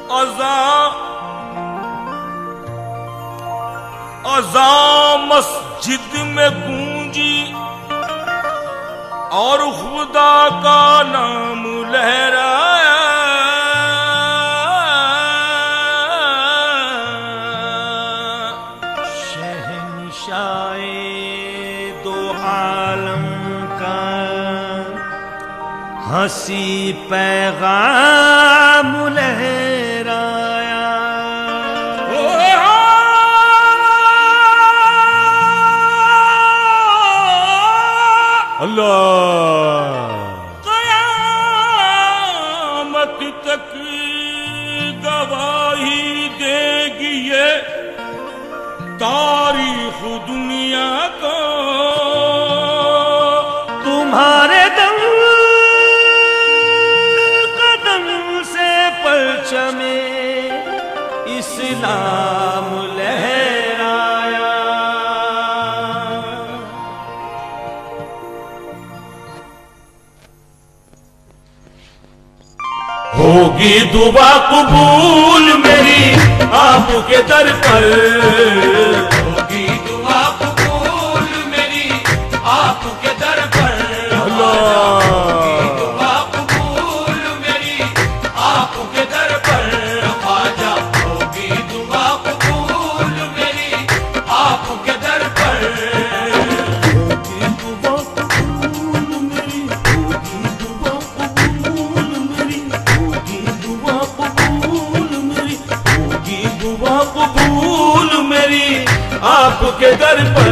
अज़ा मस्जिद में गूंजी और खुदा का नाम लहराया। शहंशाए दो आलम का हंसी पैगाम लहराया। अल्लाह क़यामत तक गवाही देगी ये तारीख दुनिया को। तुम्हारे दम कदम से परचमे इस्लाम लहराया। होगी दुआ कबूल मेरी आपके दर पर। होगी दुआ कबूल मेरी आपके दर पर। होगी दुआ कबूल मेरी आपके दर पर ख्वाजा। होगी दुआ कबूल मेरी आपके दर पर। होगी दुआ कबूल मेरी, होगी दुआ कबूल मेरी, होगी दुआ कबूल मेरी, होगी दुआ कबूल मेरी आपके दर पर।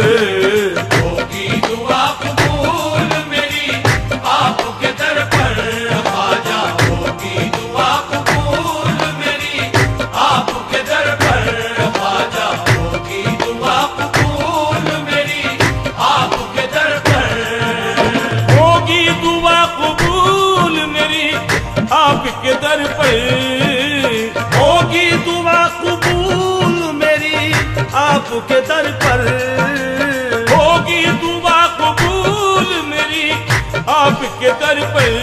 होगी दुआ कबूल मेरी आपके दर पर ख्वाजा। होगी दुआ कबूल मेरी आपके दर पर ख्वाजा। होगी दुआ कबूल मेरी आपके दर पर। होगी दुआ कबूल मेरी आपके दर पर। होगी दुआ कबूल मेरी आपके दर पर। होगी दुआ कबूल मेरी आपके दर पर।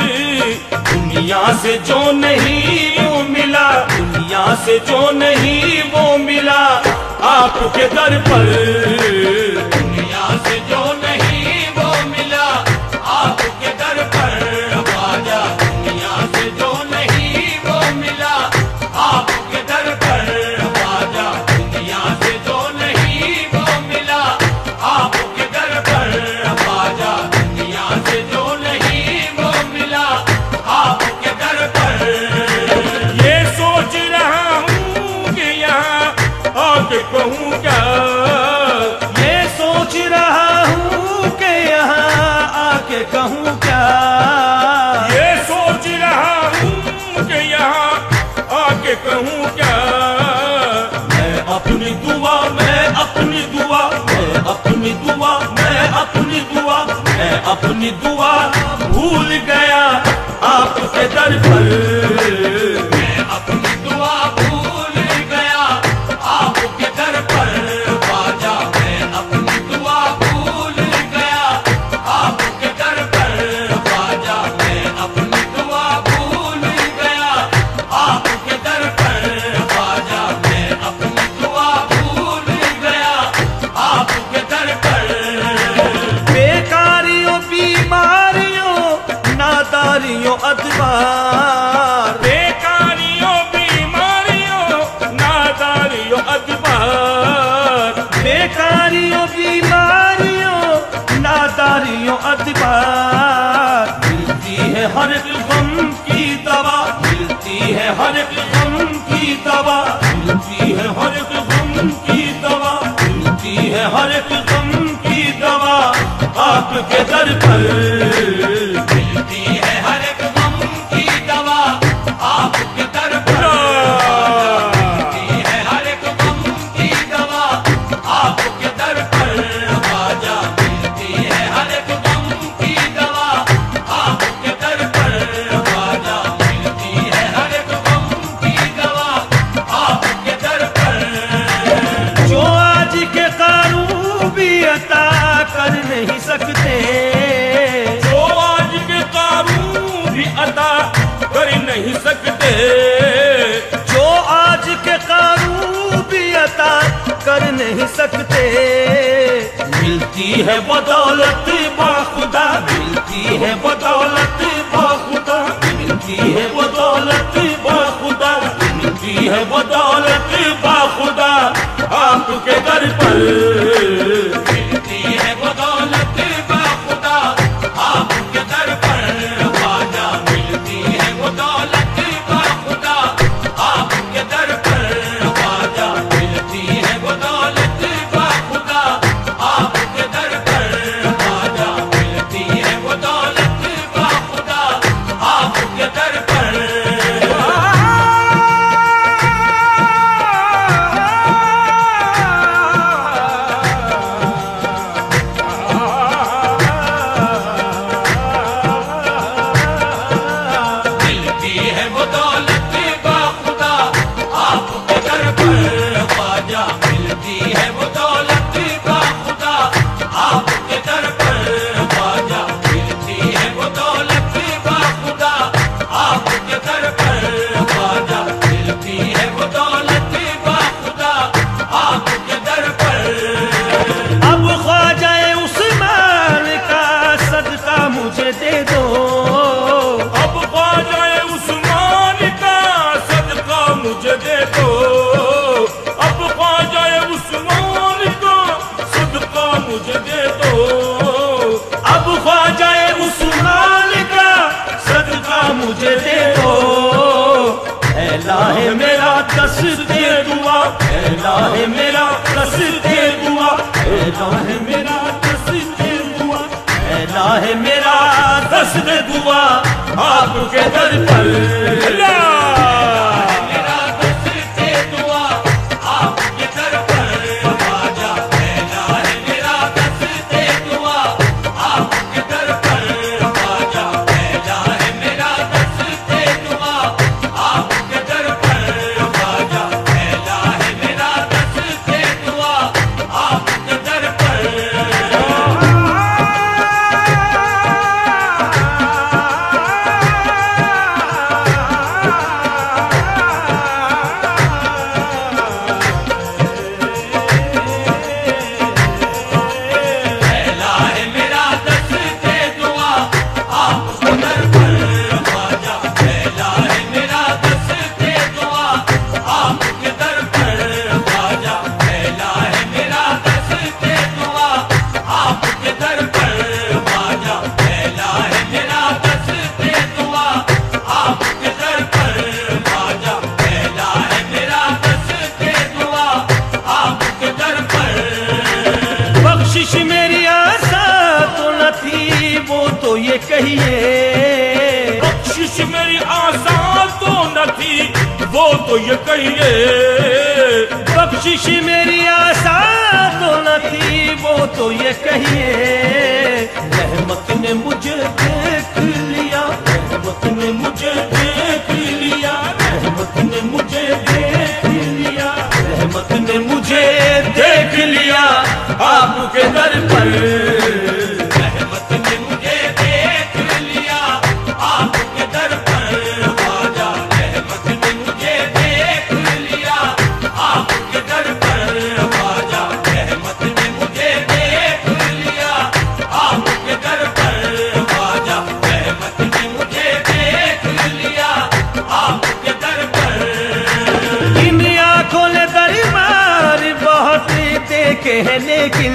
दुनिया से जो नहीं वो मिला, दुनिया से जो नहीं वो मिला आपके दर पर। दुनिया से जो नहीं वो मिला आपके दर पर ख्वाजा। दुनिया से जो नहीं वो मिला आपके दर पर ख्वाजा। दुनिया से जो नहीं वो मिला आपके दर पर ख्वाजा। दुनिया से जो नहीं वो मिला आपके दर पर। ये सोच रहा हूँ कि यहाँ आके कहूँ क्या। ये सोच रहा हूँ कि यहाँ आके कहूँ क्या। ये सोच रहा हूँ कि यहाँ आके कहूँ क्या। मैं अपनी दुआ, मैं अपनी दुआ, मैं अपनी दुआ, मैं अपनी दुआ, मैं अपनी दुआ भूल गया आपके दर पर। मैं अपनी दुआ भूल गया आपके दर पर ख्वाजा। मैं अपनी दुआ भूल गया आपके दर पर ख्वाजा। मैं अपनी दुआ भूल गया आपके दर पर ख्वाजा। मैं अपनी दुआ भूल गया आपके दर पर। बेकारियों बीमारियों नादारियों अदबार। बेकारियों बीमारियों नादारियों अदबार। बेकारियों बीमारियों नादारियों अदबार। मिलती है हर एक गम की दवा, मिलती है हर एक गम की दवा, मिलती है हर एक गम की दवा, मिलती है हर एक गम की दवा आपके दर पर। मिलती है हर एक गम की दवा आपके दर पर। मिलती है हर एक गम की दवा आपके दर पर ख्वाजा। मिलती है हर एक गम की दवा आपके दर पर ख्वाजा। मिलती है हर एक गम की दवा आपके दर पर। जो आज के कानून भी अता कर नहीं सकते। जो नहीं सकते। मिलती है वो दौलत बाखुदा, मिलती है वो दौलत बाखुदा, मिलती है वो दौलत बाखुदा, मिलती है वो दौलत बाखुदा आपके दर पर। मिलती है वो दौलत बाखुदा आपके दर पर ख्वाजा, मिलती है वो दौलत बाखुदा आपके दर पर ख्वाजा, मिलती है वो दौलत बाखुदा आपके दर पर ख्वाजा, मिलती है वो दौलत बाखुदा आपके दर पर। है मेरा दस्ते दुआ, ऐला है मेरा दस्ते दुआ, ऐला है मेरा दस्ते दुआ, ऐला है मेरा दस्ते दुआ आपके दर पर। मेरा दस्ते दुआ आपके दर पर ख्वाजा, ऐला है मेरा दस्ते दुआ आपके दर पर ख्वाजा, ऐला है मेरा दस्ते दुआ आपके दर पर ख्वाजा, ऐला है मेरा दस्ते दुआ आपके दर पर। बख्शिश मेरी आशा तो न थी वो तो ये कहिए, बख्शिश मेरी आशा तो न थी वो तो ये कहिए, बख्शिश मेरी आशा तो न थी वो तो ये कहिए। रहमत ने मुझे देख लिया, रहमत ने मुझे देख लिया, रहमत ने मुझे देख लिया, रहमत ने मुझे देख लिया आपके दर पर। रहमत ने मुझे देख लिया आपके दर पर ख्वाजा, रहमत ने मुझे देख लिया आपके दर पर ख्वाजा, रहमत ने मुझे देख लिया आपके दर पर ख्वाजा, रहमत ने मुझे देख लिया आपके दर पर। इन आँखों ने दरबार बहुत देखे हैं लेकिन,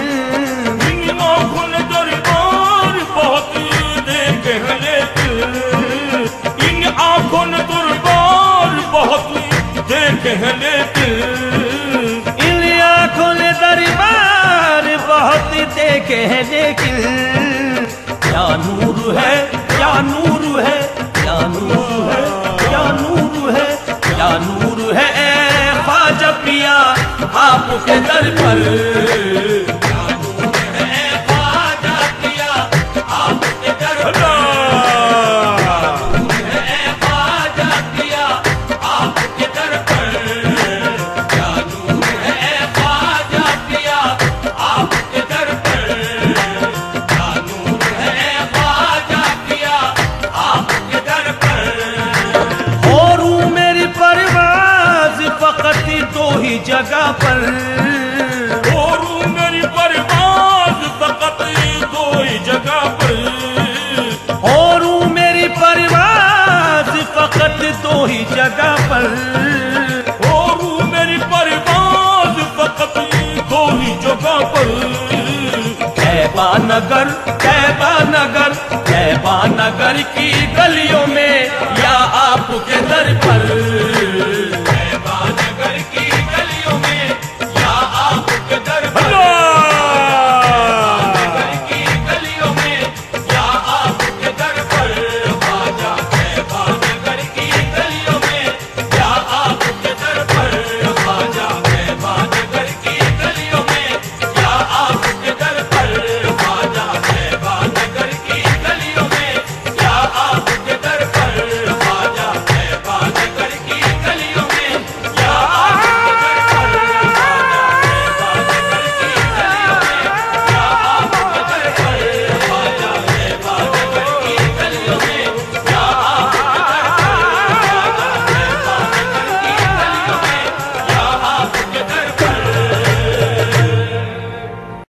इन आँखों ने दरबार बहुत देखे हैं लेकिन, इन आँखों ने दरबार बहुत देखे हैं लेकिन, इन आँखों ने दरबार बहुत देखे हैं लेकिन, क्या नूर है, क्या नूर है, क्या नूर है, क्या नूर है, क्या नूर है ए ख्वाजा पिया आपके दर पर। क्या नूर है ए ख्वाजा पिया आपके दर पर, क्या नूर है ए ख्वाजा पिया आपके दर पर, क्या नूर है ए ख्वाजा पिया आपके दर पर, क्या नूर है ए ख्वाजा पिया आपके दर पर। और मेरी परवाज़ फकत दो ही जगह पर, जगह पर। और मेरी परवाज़ फकत दो ही जगह पर। कैबा नगर, कैबा नगर, कैबा नगर की गलियों में या आपके दर पर।